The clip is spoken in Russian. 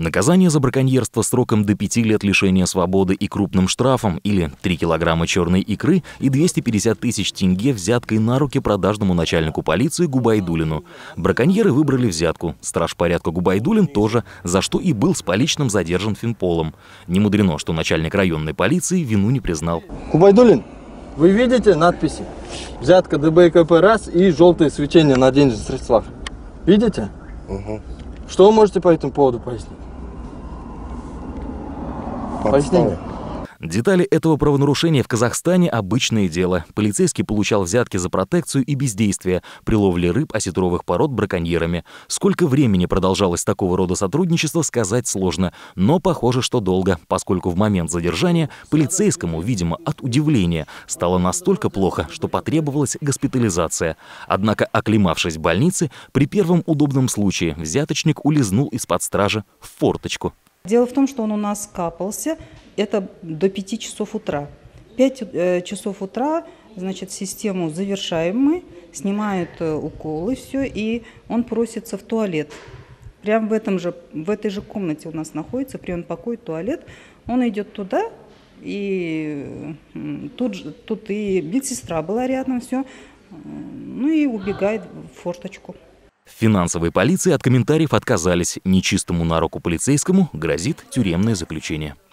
Наказание за браконьерство сроком до 5 лет лишения свободы и крупным штрафом или 3 килограмма черной икры и 250 тысяч тенге взяткой на руки продажному начальнику полиции Губайдуллину. Браконьеры выбрали взятку. Страж порядка Губайдуллин тоже, за что и был с поличным задержан Финполом. Не мудрено, что начальник районной полиции вину не признал. Губайдуллин, вы видите надписи? Взятка ДБКП раз и желтое свечение на денежных средствах. Видите? Угу. Что вы можете по этому поводу пояснить? Пояснение. Детали этого правонарушения в Казахстане – обычное дело. Полицейский получал взятки за протекцию и бездействие при ловле рыб осетровых пород браконьерами. Сколько времени продолжалось такого рода сотрудничество, сказать сложно. Но похоже, что долго, поскольку в момент задержания полицейскому, видимо, от удивления стало настолько плохо, что потребовалась госпитализация. Однако, оклемавшись в больнице, при первом удобном случае взяточник улизнул из-под стражи в форточку. Дело в том, что он у нас капался, это до 5 часов утра. 5 часов утра, значит, систему завершаем мы, снимают уколы, все, и он просится в туалет. Прямо в этой же комнате у нас находится приемный покой, туалет. Он идет туда, и тут и медсестра была рядом, все, ну и убегает в форточку. В финансовой полиции от комментариев отказались. Нечистому на руку полицейскому грозит тюремное заключение.